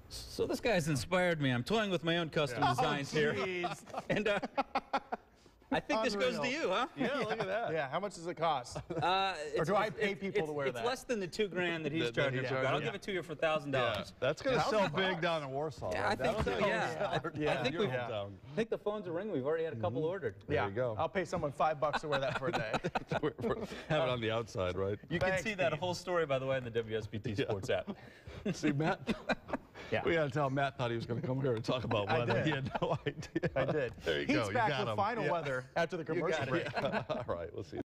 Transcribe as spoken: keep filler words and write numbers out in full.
So this guy's inspired me. I'm toying with my own custom Yeah. designs Oh, here. geez. And uh, I think this goes to Unreal. you, huh? Yeah, look at that. Yeah, how much does it cost? Uh, Or it's, do I it's- pay it's- people it's, to wear it's that? less than the two grand that he's That- that charging he for. charges, I'll yeah. give it to you for a thousand Yeah, dollars. that's going to sell big down in Warsaw. Yeah, I right? think That'll so, be yeah. our- Yeah. I think your we hometown. I think the phone's a ring. We've already had a couple ordered. There Yeah, you go. I'll pay someone five bucks to wear that for a day. We're, we're, have it on the outside, right? You Thanks, can see that Steve. whole story, by the way, in the W S B T Yeah. Sports app. See, Matt? Yeah. We got to tell Matt thought he was going to come here and talk about I weather. did. He had no idea. I did. There you He's go. You back got with him. final Yeah. weather after the You commercial got break. it. All right, we'll see.